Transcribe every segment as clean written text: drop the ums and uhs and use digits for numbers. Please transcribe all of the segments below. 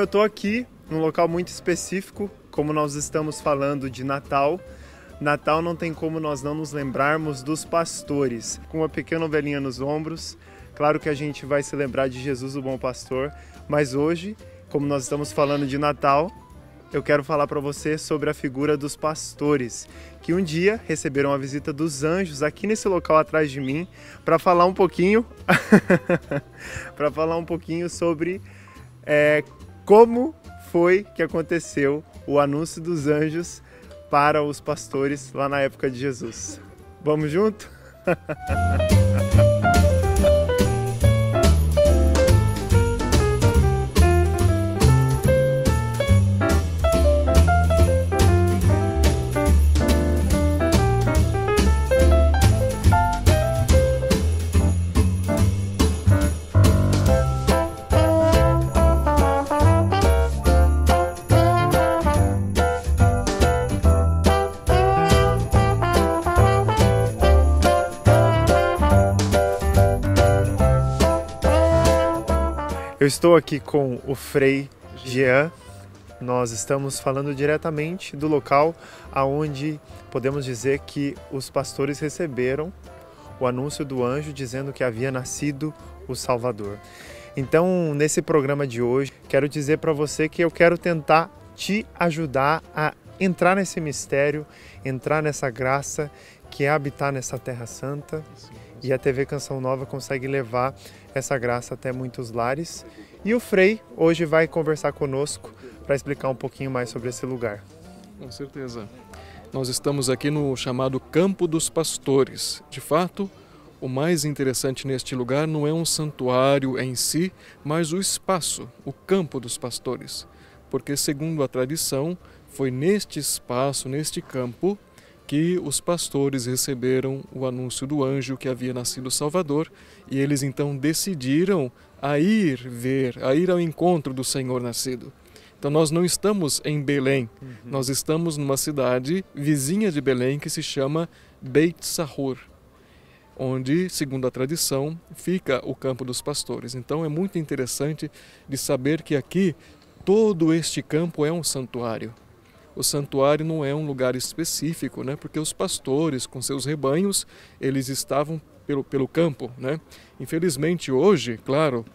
estou aqui num local muito específico, como nós estamos falando de Natal. Natal não tem como nós não nos lembrarmos dos pastores, com uma pequena ovelhinha nos ombros. Claro que a gente vai se lembrar de Jesus, o bom pastor, mas hoje, como nós estamos falando de Natal, eu quero falar para você sobre a figura dos pastores, que um dia receberam a visita dos anjos aqui nesse local atrás de mim, para falar um pouquinho, sobre como foi que aconteceu o anúncio dos anjos para os pastores lá na época de Jesus. Vamos junto? Eu estou aqui com o Frei Jean. Nós estamos falando diretamente do local aonde podemos dizer que os pastores receberam o anúncio do anjo dizendo que havia nascido o Salvador. Então, nesse programa de hoje, quero dizer para você que eu quero tentar te ajudar a entrar nesse mistério, entrar nessa graça que é habitar nessa Terra Santa. E a TV Canção Nova consegue levar essa graça até muitos lares. E o Frei hoje vai conversar conosco para explicar um pouquinho mais sobre esse lugar. Com certeza. Nós estamos aqui no chamado Campo dos Pastores. De fato, o mais interessante neste lugar não é um santuário em si, mas o espaço, o Campo dos Pastores. Porque, segundo a tradição, foi neste espaço, neste campo, que os pastores receberam o anúncio do anjo que havia nascido o Salvador, e eles então decidiram a ir ao encontro do Senhor nascido. Então nós não estamos em Belém, nós estamos numa cidade vizinha de Belém que se chama Beit Sahur, onde, segundo a tradição, fica o Campo dos Pastores. Então é muito interessante de saber que aqui todo este campo é um santuário. O santuário não é um lugar específico, né? Porque os pastores, com seus rebanhos, eles estavam pelo campo, né? Infelizmente hoje, claro,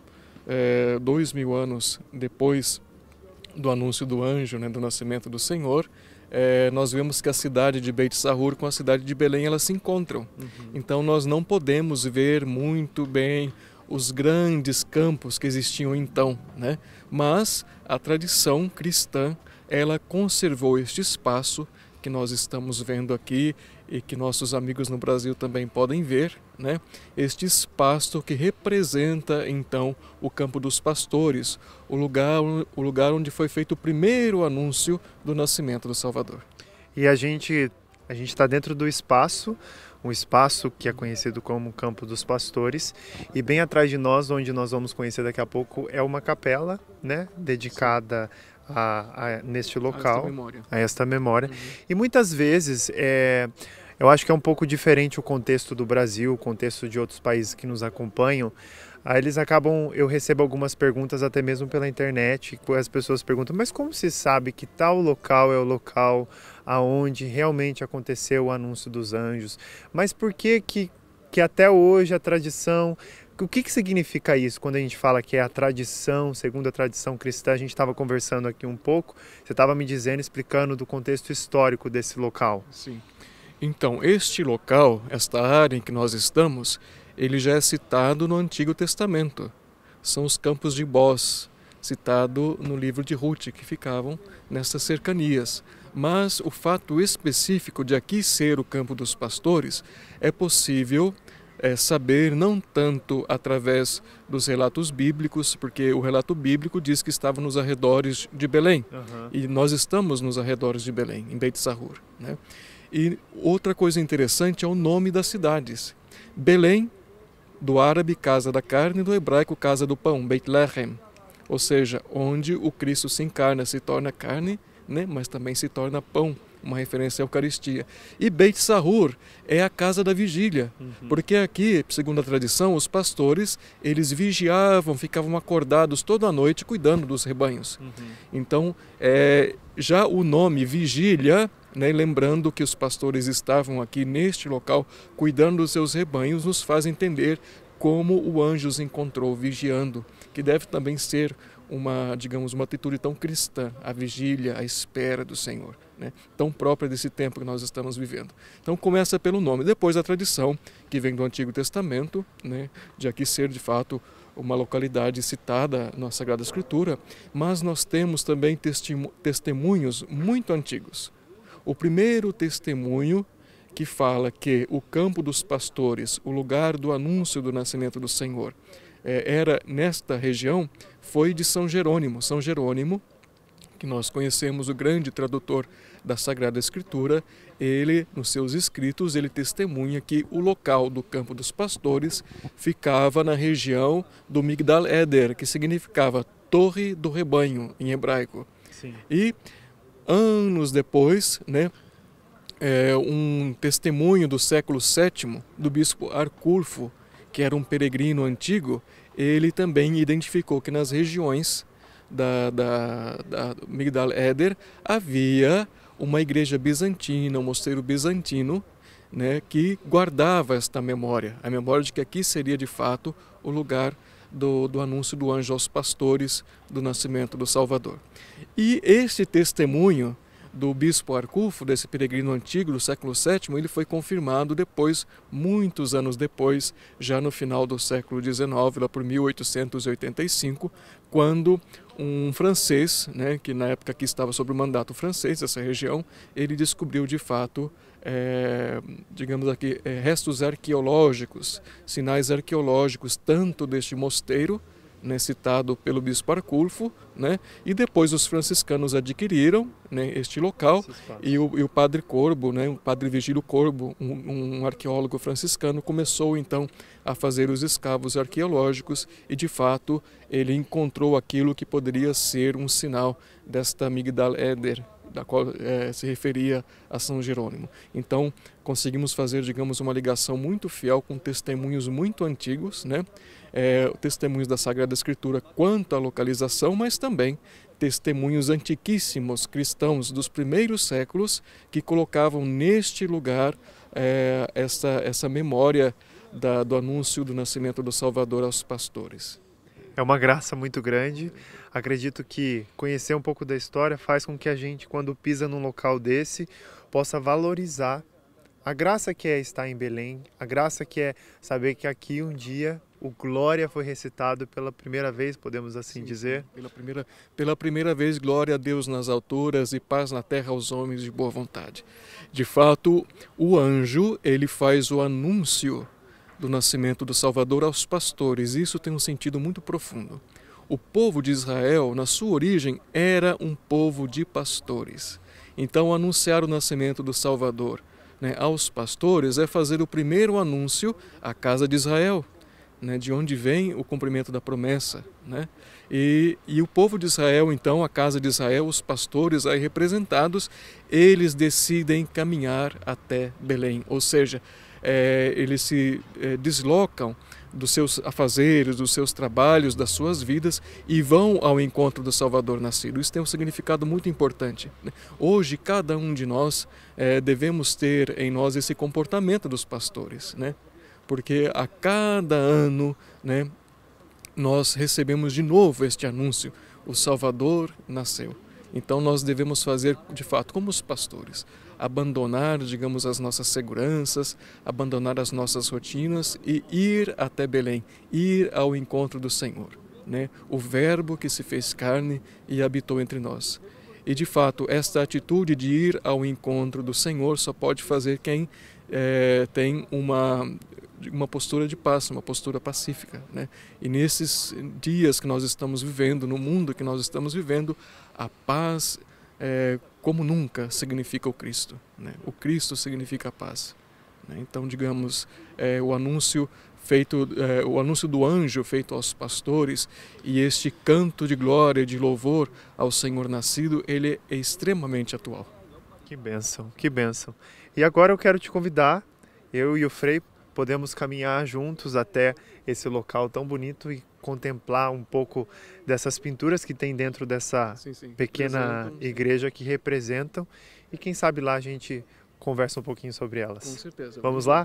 2000 anos depois do anúncio do anjo, né, do nascimento do Senhor, nós vemos que a cidade de Beit Sahur com a cidade de Belém, elas se encontram. Então nós não podemos ver muito bem os grandes campos que existiam então, né? Mas a tradição cristã, ela conservou este espaço que nós estamos vendo aqui e que nossos amigos no Brasil também podem ver, né? Este espaço que representa então o Campo dos Pastores, o lugar onde foi feito o primeiro anúncio do nascimento do Salvador. E a gente está dentro do espaço, um espaço que é conhecido como Campo dos Pastores, e bem atrás de nós, onde nós vamos conhecer daqui a pouco, é uma capela, né, dedicada neste local, a esta memória. E muitas vezes, eu acho que é um pouco diferente o contexto do Brasil, o contexto de outros países que nos acompanham. Eu recebo algumas perguntas até mesmo pela internet, as pessoas perguntam, mas como se sabe que tal local é o local aonde realmente aconteceu o anúncio dos anjos? Mas por que até hoje a tradição... O que significa isso quando a gente fala que é a tradição, segundo a tradição cristã? A gente estava conversando aqui um pouco, você estava me dizendo, explicando do contexto histórico desse local. Sim. Então, este local, esta área em que nós estamos, ele já é citado no Antigo Testamento. São os Campos de Boz, citado no livro de Ruth, que ficavam nessas cercanias. Mas o fato específico de aqui ser o Campo dos Pastores é possível saber não tanto através dos relatos bíblicos, porque o relato bíblico diz que estava nos arredores de Belém, e nós estamos nos arredores de Belém, em Beit Sahur, né? E outra coisa interessante é o nome das cidades. Belém, do árabe casa da carne, do hebraico casa do pão, Beit Lehem, ou seja, onde o Cristo se encarna, se torna carne, né? Mas também se torna pão uma referência à Eucaristia. E Beit Sahur é a casa da vigília, porque aqui, segundo a tradição, os pastores, eles vigiavam, ficavam acordados toda a noite cuidando dos rebanhos. Então, já o nome vigília, né, lembrando que os pastores estavam aqui neste local cuidando dos seus rebanhos, nos faz entender como o anjo os encontrou vigiando, que deve também ser uma atitude tão cristã, a vigília, a espera do Senhor, né? Tão própria desse tempo que nós estamos vivendo. Então começa pelo nome, depois a tradição, que vem do Antigo Testamento, né, de aqui ser de fato uma localidade citada na Sagrada Escritura, mas nós temos também testemunhos muito antigos. O primeiro testemunho que fala que o campo dos pastores, o lugar do anúncio do nascimento do Senhor, era nesta região, foi de São Jerônimo. São Jerônimo, que nós conhecemos, o grande tradutor da Sagrada Escritura, ele, nos seus escritos, ele testemunha que o local do campo dos pastores ficava na região do Migdal Eder, que significava Torre do Rebanho, em hebraico. Sim. E anos depois, né, um testemunho do século VII, do bispo Arculfo, que era um peregrino antigo, ele também identificou que nas regiões da Migdal Eder havia uma igreja bizantina, um mosteiro bizantino, né, que guardava esta memória, a memória de que aqui seria de fato o lugar do anúncio do anjo aos pastores do nascimento do Salvador. E este testemunho do bispo Arculfo, desse peregrino antigo do século VII, ele foi confirmado depois, muitos anos depois, já no final do século XIX, lá por 1885, quando um francês, né, que na época aqui estava sob o mandato francês dessa região, ele descobriu de fato, restos arqueológicos, sinais arqueológicos, tanto deste mosteiro, né, citado pelo bispo Arculfo, né, e depois os franciscanos adquiriram, né, este local, e o padre Corbo, né, o padre Vigílio Corbo, um arqueólogo franciscano, começou então a fazer os escavos arqueológicos e de fato ele encontrou aquilo que poderia ser um sinal desta Migdal Eder, da qual se referia a São Jerônimo. Então conseguimos fazer, digamos, uma ligação muito fiel com testemunhos muito antigos, né? Testemunhos da Sagrada Escritura quanto à localização, mas também testemunhos antiquíssimos cristãos dos primeiros séculos que colocavam neste lugar essa memória do anúncio do nascimento do Salvador aos pastores. É uma graça muito grande. Acredito que conhecer um pouco da história faz com que a gente, quando pisa num local desse, possa valorizar a graça que é estar em Belém, a graça que é saber que aqui um dia o Glória foi recitado pela primeira vez, podemos assim dizer? Pela primeira vez, glória a Deus nas alturas e paz na terra aos homens de boa vontade. De fato, o anjo, ele faz o anúncio do nascimento do Salvador aos pastores. Isso tem um sentido muito profundo. O povo de Israel, na sua origem, era um povo de pastores. Então, anunciar o nascimento do Salvador, né, aos pastores é fazer o primeiro anúncio à casa de Israel, né, de onde vem o cumprimento da promessa, né? E o povo de Israel, então, a casa de Israel, os pastores aí representados, eles decidem caminhar até Belém, ou seja, eles se deslocam dos seus afazeres, dos seus trabalhos, das suas vidas e vão ao encontro do Salvador nascido. Isso tem um significado muito importante, né? Hoje, cada um de nós devemos ter em nós esse comportamento dos pastores, né? Porque a cada ano, né, nós recebemos de novo este anúncio, o Salvador nasceu. Então nós devemos fazer, de fato, como os pastores, abandonar, digamos, as nossas seguranças, abandonar as nossas rotinas e ir até Belém, ir ao encontro do Senhor, né? O Verbo que se fez carne e habitou entre nós. E, de fato, esta atitude de ir ao encontro do Senhor só pode fazer quem tem uma postura de paz, uma postura pacífica, né? E nesses dias que nós estamos vivendo, no mundo que nós estamos vivendo, a paz como nunca significa o Cristo, né? O Cristo significa a paz, né? Então, digamos, o anúncio do anjo feito aos pastores e este canto de glória, de louvor ao Senhor nascido, ele é extremamente atual. Que bênção, que bênção. E agora eu quero te convidar, eu e o Frei podemos caminhar juntos até esse local tão bonito e contemplar um pouco dessas pinturas que tem dentro dessa pequena igreja que representam, e quem sabe lá a gente conversa um pouquinho sobre elas. Com certeza. Vamos lá?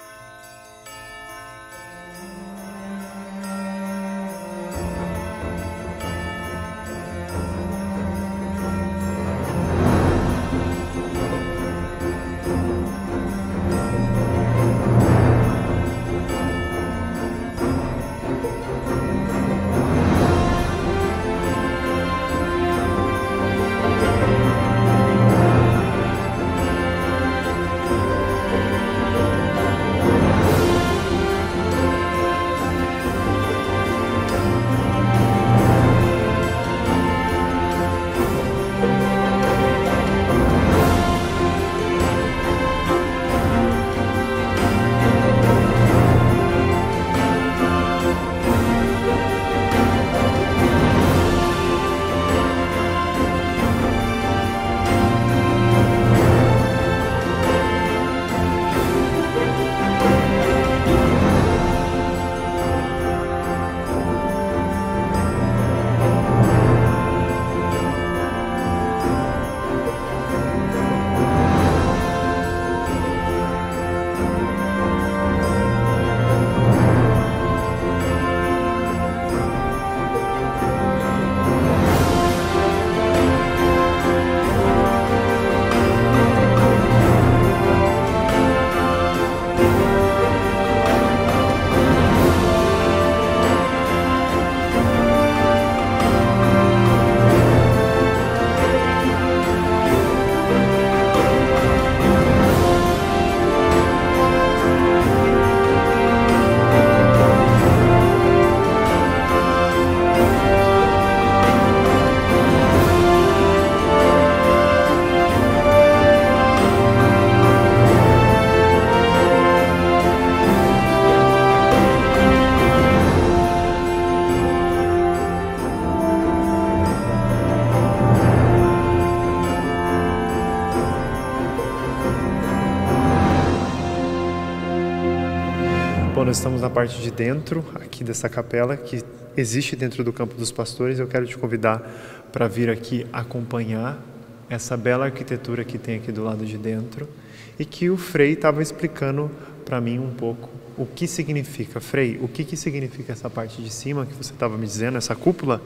Bom, nós estamos na parte de dentro aqui dessa capela que existe dentro do Campo dos Pastores. Eu quero te convidar para vir aqui acompanhar essa bela arquitetura que tem aqui do lado de dentro e que o Frei estava explicando para mim um pouco o que significa. Frei, o que significa essa parte de cima que você estava me dizendo, essa cúpula?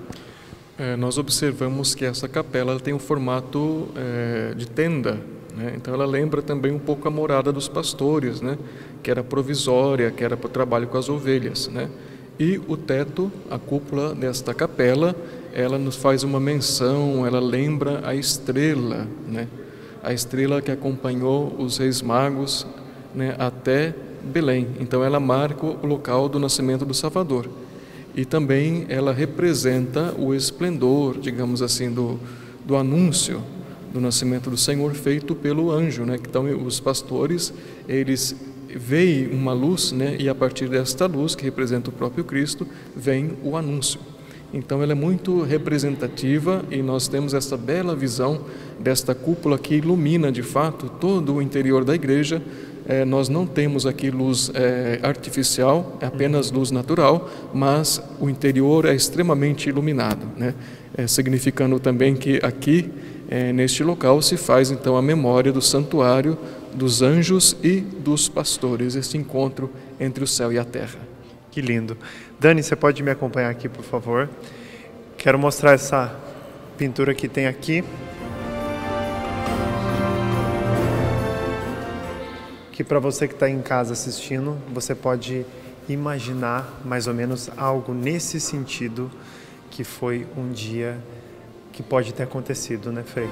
Nós observamos que essa capela ela tem um formato de tenda, né? Então ela lembra também um pouco a morada dos pastores, né? Que era provisória, que era para o trabalho com as ovelhas, né? E o teto, a cúpula desta capela, ela nos faz uma menção, ela lembra a estrela, né? A estrela que acompanhou os reis magos, né, até Belém. Então ela marca o local do nascimento do Salvador. E também ela representa o esplendor, digamos assim, do anúncio do nascimento do Senhor feito pelo anjo, né? Então os pastores, eles veem uma luz, né? E a partir desta luz, que representa o próprio Cristo, vem o anúncio. Então ela é muito representativa e nós temos essa bela visão desta cúpula que ilumina de fato todo o interior da igreja. Nós não temos aqui luz artificial, é apenas luz natural, mas o interior é extremamente iluminado, né? Significando também que aqui, neste local, se faz então a memória do santuário, dos anjos e dos pastores, este encontro entre o céu e a terra. Que lindo. Dani, você pode me acompanhar aqui, por favor? Quero mostrar essa pintura que tem aqui. Que para você que está em casa assistindo, você pode imaginar mais ou menos algo nesse sentido que foi um dia que pode ter acontecido, né, Frei?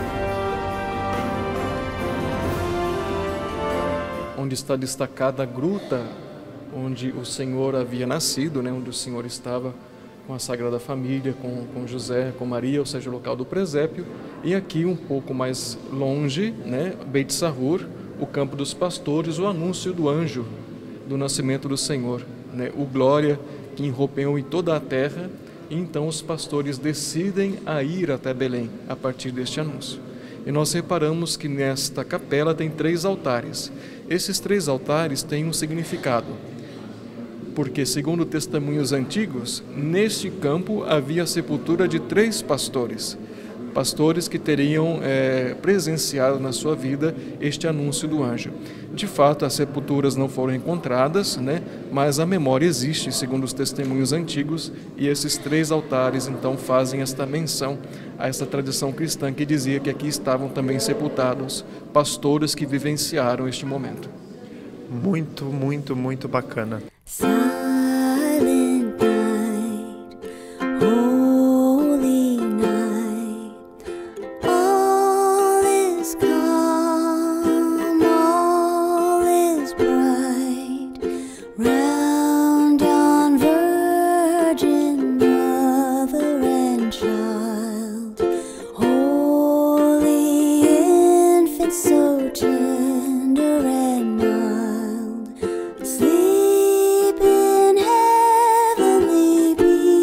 Onde está destacada a gruta onde o Senhor havia nascido, né, onde o Senhor estava com a Sagrada Família, com José, com Maria, ou seja, o local do presépio. E aqui um pouco mais longe, né, Beit Sahur, o Campo dos Pastores, o anúncio do anjo do nascimento do Senhor, né, o glória que irrompeu em toda a terra. E então os pastores decidem a ir até Belém a partir deste anúncio. E nós reparamos que nesta capela tem 3 altares. Esses 3 altares têm um significado, porque, segundo testemunhos antigos, neste campo havia a sepultura de 3 pastores que teriam presenciado na sua vida este anúncio do anjo. De fato, as sepulturas não foram encontradas, mas a memória existe, segundo os testemunhos antigos, e esses 3 altares então fazem esta menção a essa tradição cristã que dizia que aqui estavam também sepultados pastores que vivenciaram este momento. Muito, muito, muito bacana. Silent night, holy night, all is calm, all is bright, round yon virgin mother and child, holy infant so tender and mild, sleep in heavenly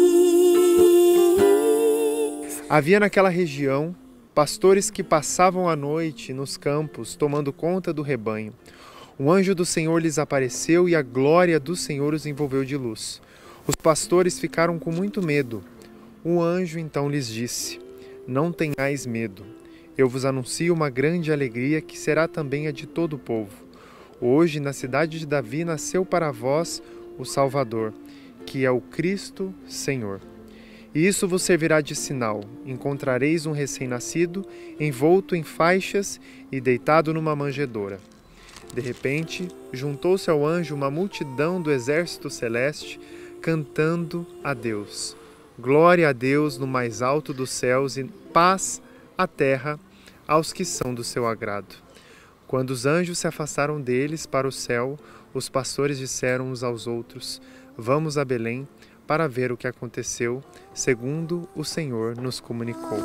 peace. Havia naquela região pastores que passavam a noite nos campos tomando conta do rebanho. Um anjo do Senhor lhes apareceu e a glória do Senhor os envolveu de luz. Os pastores ficaram com muito medo. O anjo então lhes disse: Não tenhais medo. Eu vos anuncio uma grande alegria que será também a de todo o povo. Hoje, na cidade de Davi, nasceu para vós o Salvador, que é o Cristo Senhor. E isso vos servirá de sinal. Encontrareis um recém-nascido, envolto em faixas e deitado numa manjedoura. De repente, juntou-se ao anjo uma multidão do exército celeste, cantando a Deus. Glória a Deus no mais alto dos céus e paz à terra aos que são do seu agrado. Quando os anjos se afastaram deles para o céu, os pastores disseram uns aos outros: Vamos a Belém para ver o que aconteceu, segundo o Senhor nos comunicou.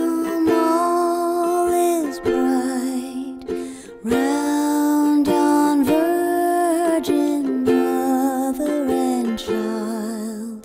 All is bright, round yon virgin mother and child,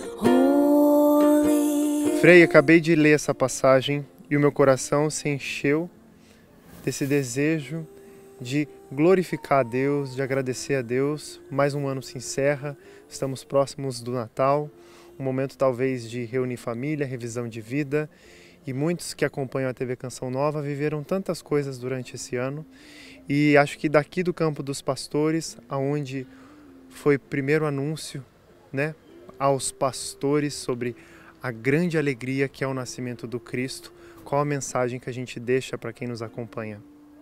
holy. Frei, acabei de ler essa passagem e o meu coração se encheu desse desejo de glorificar a Deus, de agradecer a Deus. Mais um ano se encerra, estamos próximos do Natal, um momento talvez de reunir família, revisão de vida, e muitos que acompanham a TV Canção Nova viveram tantas coisas durante esse ano, e acho que daqui do Campo dos Pastores, aonde foi o primeiro anúncio, aos pastores sobre a grande alegria que é o nascimento do Cristo, qual a mensagem que a gente deixa para quem nos acompanha?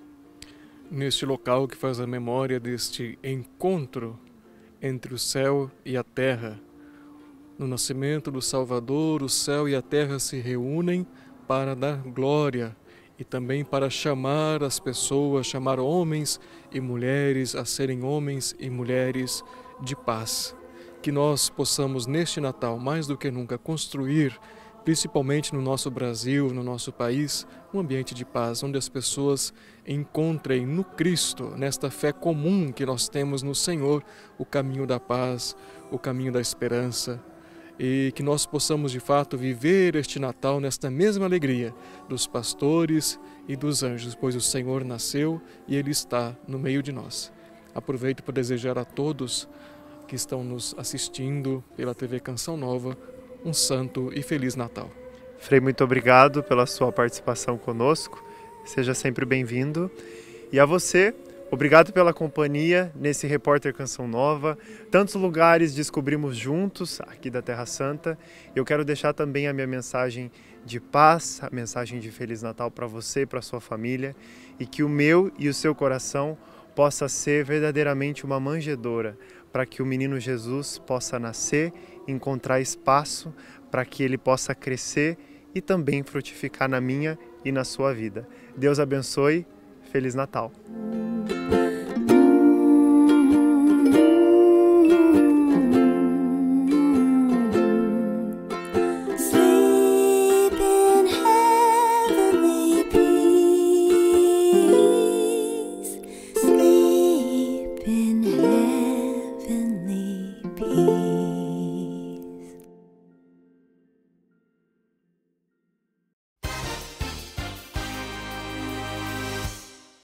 Neste local que faz a memória deste encontro entre o céu e a terra, no nascimento do Salvador, o céu e a terra se reúnem para dar glória e também para chamar as pessoas, chamar homens e mulheres a serem homens e mulheres de paz. Que nós possamos neste Natal, mais do que nunca, construir, principalmente no nosso Brasil, no nosso país, um ambiente de paz, onde as pessoas encontrem no Cristo, nesta fé comum que nós temos no Senhor, o caminho da paz, o caminho da esperança, e que nós possamos de fato viver este Natal nesta mesma alegria dos pastores e dos anjos, pois o Senhor nasceu e Ele está no meio de nós. Aproveito para desejar a todos que estão nos assistindo pela TV Canção Nova um santo e feliz Natal. Frei, muito obrigado pela sua participação conosco, seja sempre bem-vindo. E a você, obrigado pela companhia nesse Repórter Canção Nova. Tantos lugares descobrimos juntos aqui da Terra Santa. Eu quero deixar também a minha mensagem de paz, a mensagem de Feliz Natal para você e para a sua família, e que o meu e o seu coração possa ser verdadeiramente uma manjedoura, para que o menino Jesus possa nascer, encontrar espaço para que ele possa crescer e também frutificar na minha e na sua vida. Deus abençoe. Feliz Natal.